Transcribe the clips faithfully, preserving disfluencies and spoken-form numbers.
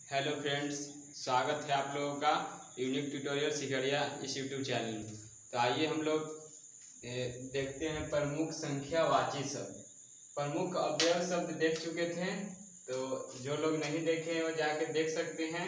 Hello friends, स्वागत है आप लोगों का यूनिक ट्यूटोरियल सिकरिया इस यूट्यूब चैनल में। तो आइए हम लोग देखते हैं प्रमुख संख्यावाची शब्द। प्रमुख अव्यय शब्द देख चुके थे, तो जो लोग नहीं देखे हैं वो जाके देख सकते हैं।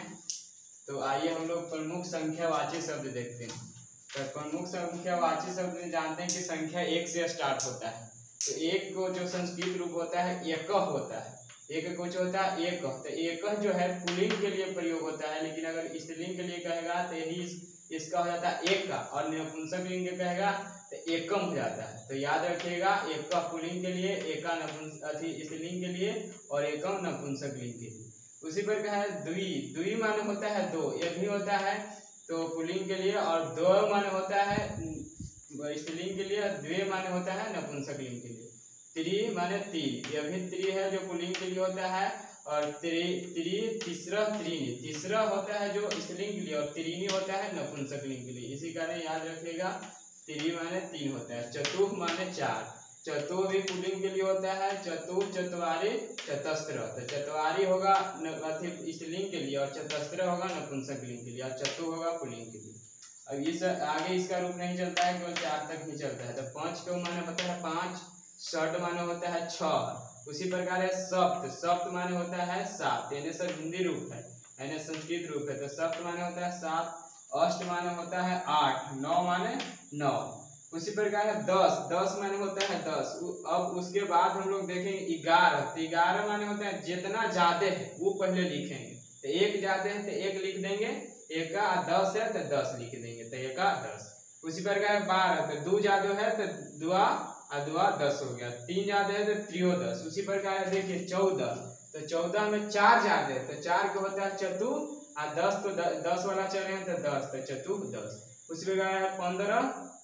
तो आइए हम लोग प्रमुख संख्यावाची शब्द देखते हैं। तो प्रमुख संख्यावाची शब्द में जानते हैं कि संख्या एक से स्टार्ट होता है। तो एक को जो संस्कृत रूप होता है एक होता है, एक कुछ होता है एक। तो एक जो है पुल्लिंग के लिए प्रयोग होता है, लेकिन अगर स्त्रीलिंग के लिए कहेगा तो यही इस, इसका हो जाता है एक का, और नपुंसक लिंग कहेगा तो एकम हो जाता है। तो याद रखिएगा, एक का पुल्लिंग के लिए, एका नपुंसक स्त्रीलिंग के लिए और एकम नपुंसक लिंग के लिए। उसी पर कहा है द्वि। द्वि माने होता है दो, एक भी होता है तो पुल्लिंग के लिए, और दो माने होता है स्त्रीलिंग के लिए, द्वे माने होता है नपुंसक लिंग के लिए। त्रि माने तीन, यह भी त्रि है जो पुल्लिंग के लिए होता है, और त्रि त्रि तीसरा त्रीनी, तीसरा होता है जो स्त्रीलिंग के लिए, और त्रीनी होता है नपुंसक लिंग के लिए। इसी कारण याद रखिएगा, त्रि माने तीन होता है। चतुर्थ माने चार, चतुर्थ भी पुल्लिंग के लिए होता है। चतुर्थ चत्वारि चतस्त्र, तो चत्वारि होगा स्त्रीलिंग के लिए, और चतस्त्र होगा नपुंसक लिंग के लिए, और चतुर होगा पुल्लिंग के लिए। अब इस आगे इसका रूप नहीं चलता है, केवल चार तक ही चलता है। तो पांच को माने होता है पांच, षड माने होता है छह। उसी प्रकार है सप्त, सप्त माने होता है सात, यानी सब हिंदी रूप है, यानी संस्कृत रूप है। तो सप्त माने होता है सात, अष्ट माने होता है आठ, नौ माने नौ। उसी प्रकार है दस, दस माने होता है दस। अब उसके बाद हम लोग देखेंगे ग्यारह। तो ग्यारह माने होता है जितना ज्यादा है वो पहले लिखेंगे। तो एक ज्यादा है तो एक लिख देंगे, एक का दस है तो दस लिख देंगे, तो एक का दस। उसी प्रकार बारह, तो दो ज्यादा है तो दुआ अदुआ दस हो गया, तीन ज्यादा है तो त्रियोदश। उसी प्रकार देखिए चौदह, तो चौदह में चार ज्यादा है तो चार को होता है चतु, और दस तो दस वाला चल रहे हैं तो दस, तो चतु दस। उसी प्रकार है पंद्रह,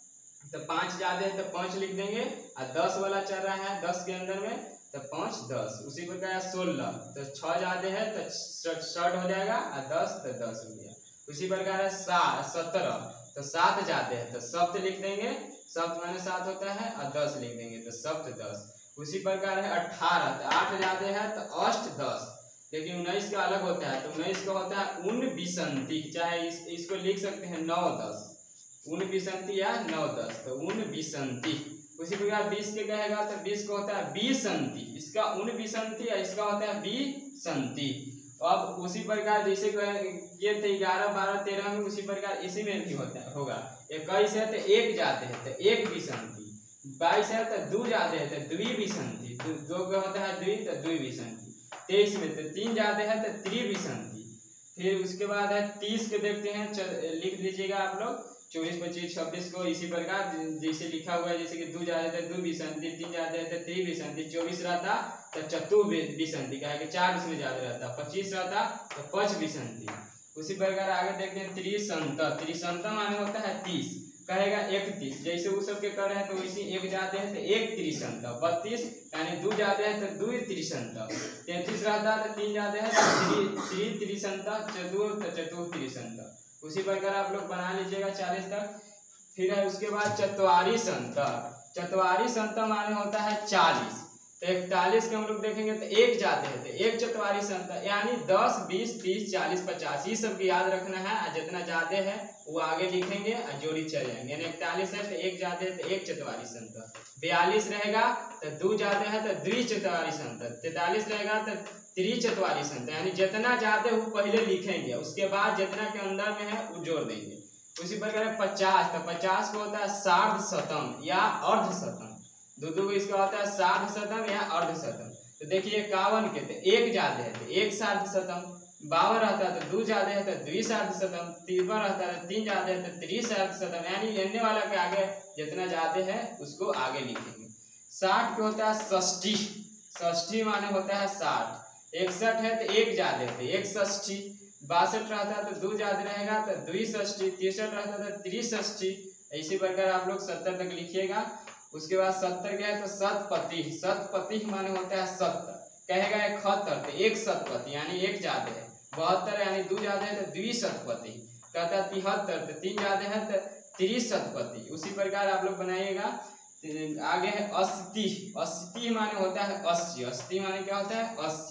तो पांच ज्यादा है तो पांच लिख देंगे, और दस वाला चल रहा है दस के अंदर में तो पांच दस। उसी प्रकार सोलह, तो छह ज्यादा है तो षट हो जाएगा, और दस तो दस हो गया। उसी प्रकार है सात सत्रह, तो सात ज्यादा है तो सप्त लिख देंगे, सप्त माने सात होता है, और दस लिख देंगे तो सप्त दस। उसी प्रकार है अठारह, तो आठ ज्यादा है तो अष्ट दस, लेकिन उन्नीस का अलग होता है। तो उन्नीस का होता है उन बिसंती, चाहे इस, इसको लिख सकते हैं नौ दस, उन बिसंती या नौ दस, तो उन बिसंती। उसी प्रकार बीस के कहेगा तो बीस को होता है बीसंती, इसका उन बिसंती है, इसका होता है बीसंती। अब उसी प्रकार जैसे ये थे ग्यारह बारह तेरह में, उसी प्रकार इसी में भी होता है होगा। इक्कीस है तो एक जाते हैं तो एक बिसंती, बाईस है तो दो जाते हैं तो द्वि बिसंती, दो का होता है द्वि तो द्वि बिसंती। तेईस में तो तीन जाते हैं तो त्रिबिसंती। फिर उसके बाद है तीस के देखते हैं, लिख लीजिएगा आप लोग, चौबीस पच्चीस छब्बीस को इसी प्रकार जैसे लिखा हुआ है, जैसे कि दो जाते थे दो बिसंती, तीन जाते हैं तो त्रिबिसंती, चौबीस रहता तो चतुर्बिसंती, कहा कि चार उसमें ज्यादा रहता, पच्चीस रहता तो पंच बिसंती। उसी प्रकार आगे देखते हैं त्रिसंत, त्रिसंत माने होता है तीस, कहेगा इकतीस, जैसे वो सब के कर रहे हैं तो वैसे एक जाते हैं तो एक त्रिसंत, बत्तीस यानी दो जाते हैं तो दो त्रिसंत, तैतीस रहता तो तीन जाते हैं तो त्रि त्रिसंत, चतुर्थ चतुर्थ त्रिसंत। उसी प्रकार आप लोग बना लीजिएगा चालीस तक। फिर है उसके बाद चतवारी संत, चतवारी संत माने होता है चालीस, तो इकतालीस के हम लोग देखेंगे तो एक जाते हैं तो एक चतवारी संत, यानी दस बीस तीस चालीस पचास, ये सब याद रखना है, और जितना ज्यादा है वो आगे लिखेंगे और जोड़ी चल जाएंगे। यानी इकतालीस है तो एक जाते हैं तो एक चतवारी संत, बयालीस रहेगा तो दो जाते हैं तो द्वि चतवारी संत, तैतालीस रहेगा तो त्रि चतवारी संत, यानी जितना ज्यादा वो पहले लिखेंगे, उसके बाद जितना के अंदर में है वो जोड़ देंगे। उसी प्रकार पचास, तो पचास को होता है सार्ध शतम या अर्ध शतम, दो दो इसका होता है सार्ध शतम या अर्ध शतम। तो देखिए इक्यावन के तो एक ज्यादा है तो एक सार्ध शतम, बावन रहता है तो दो ज्यादा है तो द्वि सार्ध शतम, तिरपन रहता है तीन ज्यादा है तो त्रि सार्ध शतम, यानी एने वाला के आगे जितना ज्यादा है उसको आगे लिखेंगे। साठ के होता है षष्ठी, षष्ठी माने होता है साठ, इकसठ है तो एक ज्यादा है तो एक षष्ठी, बासठ रहता है तो दो ज्यादा रहेगा तो द्वि षष्ठी, तिरसठ रहता है तो त्रिषष्ठी। इसी प्रकार आप लोग सत्तर तक लिखिएगा। उसके बाद सत्तर क्या है तो शतपति, शतपति माने होता है सत्तर, कहेगा इकहत्तर तो एक शतपति यानी एक ज्यादा है, बहत्तर यानी दो ज्यादा है तो द्विशतपति, कहता है तिहत्तर तो तीन ज्यादा है तो त्रिशतपति। उसी प्रकार आप लोग बनाइएगा। आगे है अस्सी, अस्सी माने होता है अस्सी, अस्सी माने क्या होता है अस्सी,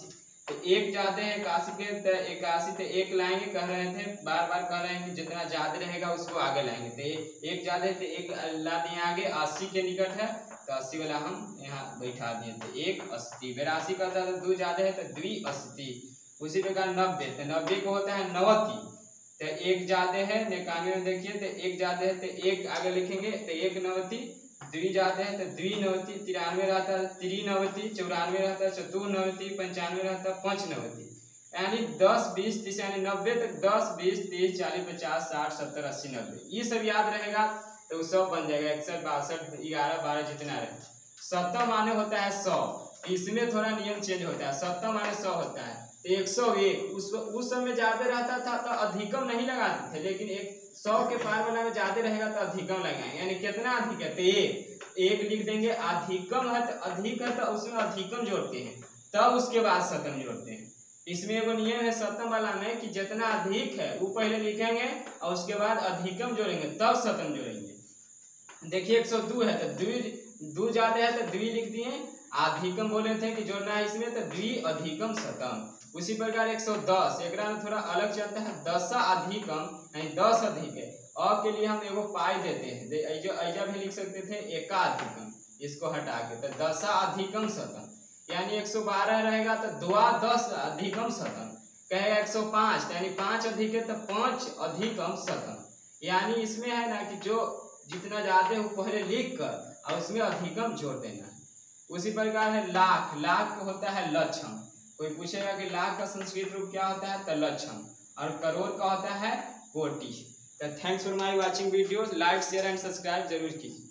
तो एक ज्यादा है इक्यासी के, तो इक्यासी तो एक लाएंगे, कह रहे थे बार बार कह रहे हैं कि जितना ज्यादा रहेगा उसको आगे लाएंगे। तो एक ज्यादा है तो एक ला दिए आगे, अस्सी के निकट है तो अस्सी वाला हम यहाँ बैठा दिए। तो एक अस्सी, बेरासी का था तो दो ज्यादा है तो द्वि अस्सी। उसी प्रकार नब्बे, तो नब्बे को होता है नवती, तो एक ज्यादा है इक्यानवे में देखिए तो एक ज्यादा है तो एक आगे लिखेंगे तो एक नवती, द्वि ज्यादा है तो द्विनवती, तिरानवे रहता है त्रिनवती, चौरानवे रहता है चतुर्नवती, पंचानवे रहता है पंचनवती। यानी दस बीस तीस यानी नब्बे तक, दस बीस तीस चालीस पचास साठ सत्तर अस्सी नब्बे, ये सब याद रहेगा तो सौ बन जाएगा। इकसठ बासठ ग्यारह बारह जितना रहे। सत्तर माने होता है सौ, इसमें थोड़ा नियम चेंज होता है। सत्तर माने सौ होता है तो एक सौ एक, उस उस समय ज्यादा रहता था तो अधिकम नहीं लगाते थे, लेकिन एक सौ के पार वाला में ज्यादा रहेगा तो अधिकम लगाएंगे। यानी कितना अधिक है तो एक, एक लिख देंगे। अधिकम है तो अधिक है तो उसमें अधिकम जोड़ते हैं, तब उसके बाद शतम जोड़ते हैं। इसमें एगो नियम है शतम वाला में कि जितना अधिक है वो पहले लिखेंगे और उसके बाद अधिकम जोड़ेंगे तब शतम जोड़ेंगे। देखिए एक सौ दो है तो द्वि, दो ज्यादा है तो द्वि लिख दिए, अधिकम बोले थे कि जोड़ना है इसमें तो द्वि अधिकम शतम। उसी प्रकार एक सौ दस, एक में थोड़ा अलग चलता है, दसा अधिकम यानी दस अधिक है, अ के लिए हम एगो पाई देते हैं, ऐजा भी लिख सकते थे एका अधिकम, इसको हटा के तो दसा अधिकम शतम। यानी एक सौ बारह रहेगा तो द्वा दस अधिकम शतम। कहेगा एक सौ पाँच यानी पाँच अधिक है तो पाँच अधिकम शतम। यानी इसमें है ना कि जो जितना ज्यादा हो पहले लिख कर और उसमें अधिकम जोड़ देना। उसी प्रकार है लाख, लाख होता है लक्षम। कोई पूछेगा कि लाख का संस्कृत रूप क्या होता है तो लक्षम, और करोड़ का होता है कोटि। तो thanks for my watching video, like share and subscribe जरूर कीजिए।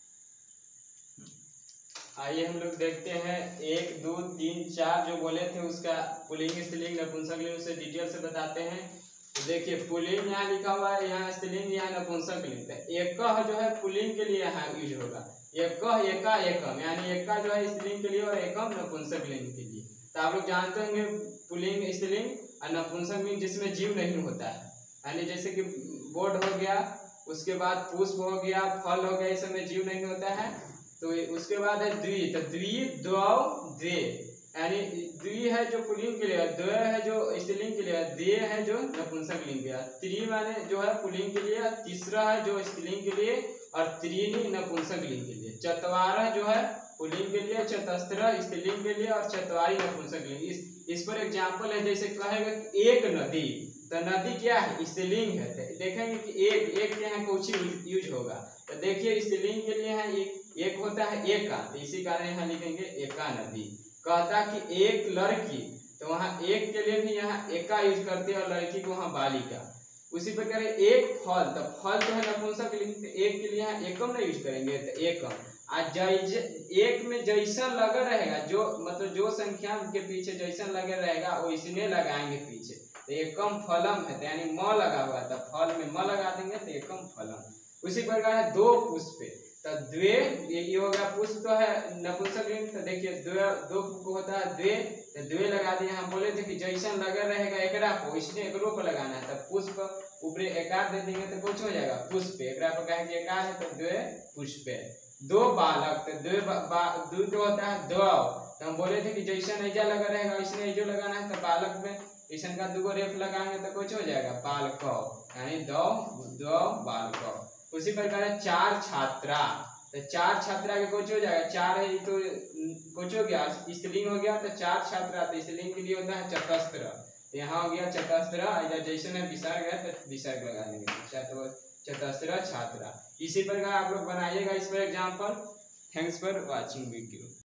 आइए हम लोग देखते हैं एक दो तीन चार जो बोले थे उसका पुल्लिंग स्त्रीलिंग नपुंसकलिंग उसे डिटेल से बताते हैं। तो देखिए पुल्लिंग यहाँ लिखा हुआ है, यहाँ स्त्रीलिंग यहाँ नपुंसकलिंग। एक जो है पुल्लिंग के लिए यहाँ यूज होगा, एक एका एकम, यानी एका जो है स्त्रीलिंग के लिए और एकम नपुंसकलिंग के लिए। तो आप लोग जानते होंगे पुल्लिंग स्त्रीलिंग और नपुंसकलिंग जिसमें जीव नहीं होता है, यानी जैसे कि बोर्ड हो गया, उसके बाद पुष्प हो गया, फल हो गया, इस समय जीव नहीं होता है। तो उसके बाद है द्वि, तो द्वि द्वौ द्वे, यानी द्वि है जो पुल्लिंग के लिए, द्वय है जो स्त्रीलिंग के लिए, द्वे है जो नपुंसकलिंग के लिए, त्रि माने जो है पुल्लिंग के लिए, तीसरा है जो स्त्रीलिंग के लिए, और त्रीनी नपुंसकलिंग के लिए, चतवारह जो है पुल्लिंग के लिए, चतस्त्र स्त्रीलिंग के लिए, और चतवारी नपुंसकलिंग। इस इस पर एग्जाम्पल है, जैसे कहेगा कि एक नदी, तो नदी क्या है स्त्रीलिंग है, तो देखेंगे कि एक एक के यहाँ कुछ यूज होगा। तो देखिए स्त्रीलिंग के लिए है एक, एक होता है एका, तो इसी कारण यहाँ लिखेंगे एका नदी। कहता कि एक लड़की, तो वहाँ एक के लिए भी यहाँ एका यूज करते हैं और लड़की को वहाँ बालिका। उसी प्रकार एक फल, तो फल जो है नपुंसकलिंग, तो एक के लिए यहाँ एकम नहीं यूज करेंगे तो एकम। आज एक में जैसा लगा रहेगा, जो मतलब जो संख्या के पीछे जैसा लगे रहेगा वो इसमें लगाएंगे पीछे, तो एकम फलम है, तो यानी म लगा हुआ था, फल में म लगा देंगे तो एकम फलम। उसी प्रकार है दो पुष्प, तो द्वे ये होगा, पुष्प तो है नपुंसकलिंग, तो देखिए द्वे दो को होता है द्वे, तो द्वे लगा दिए। हम बोले थे कि जैसा लगा रहेगा एकरा को इसने एकरो को लगाना है, तो पुष्प ऊपरी एकार दे देंगे तो कुछ हो जाएगा पुष्प, एकरा पर कहेंगे एकार है तो द्वे पुष्प। दो बालक, तो द्वे दो जो होता है द्व, तो हम बोले थे कि जैसा ऐजा लगा रहेगा इसने ऐजो लगाना है, तो बालक में ऐसा का दो रेफ लगाएंगे तो कुछ हो जाएगा बालक, यानी दो दो बालक। उसी प्रकार चार छात्रा, तो चार छात्रा के कुछ हो जाएगा, चार है तो कुछ हो गया स्त्रीलिंग हो गया, तो चार छात्रा तो स्त्रीलिंग के लिए होता है चतस्त्र, तो यहाँ हो गया चतस्त्र, जैसे में विसर्ग है तो विसर्ग लगा देंगे चतस्त्र छात्रा। इसी प्रकार आप लोग बनाइएगा इस पर example. Thanks for watching video.